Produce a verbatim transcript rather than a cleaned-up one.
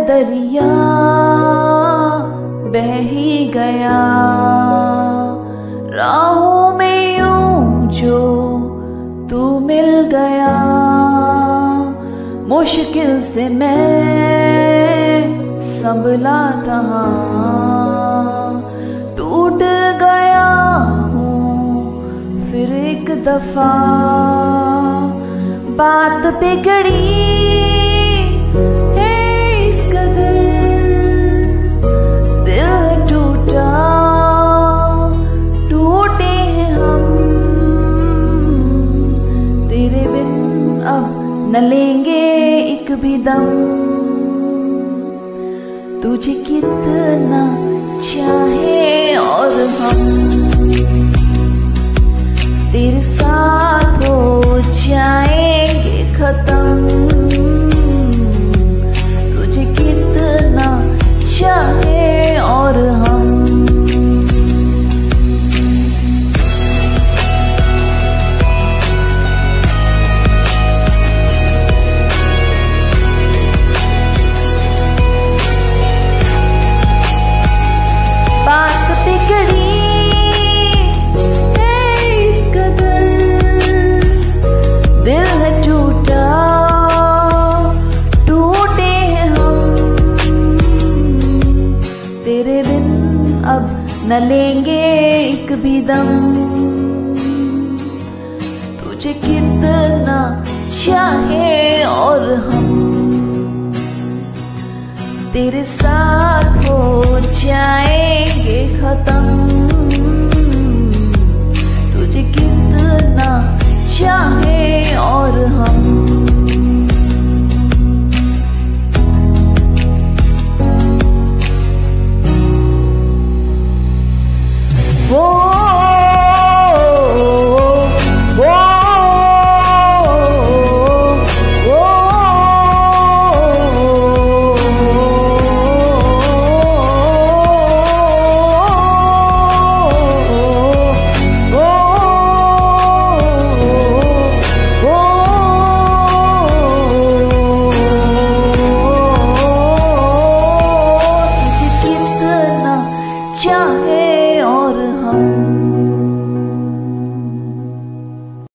दरिया बह ही गया, राहों में यूं जो तू मिल गया। मुश्किल से मैं संभला था, टूट गया हूँ फिर एक दफा। बात बिगड़ी है इस कदर, दिल टूटा, टूटे हैं हम। तेरे बिन अब न लेंगे एक भी दम। तुझे कितना चाहे और हम तेरे साथ हो जाएंगे खत्म। तुझे कितना चाहे और हम। बात बिगड़ी है इस कदर, दिल है टूटा, टूटे हैं हम। तेरे बिन अब न लेंगे एक भी दम। तुझे कितना चाहे और हम तेरे साथ हो जाएंगे खत्म। तुझे कितना चाहे और हम।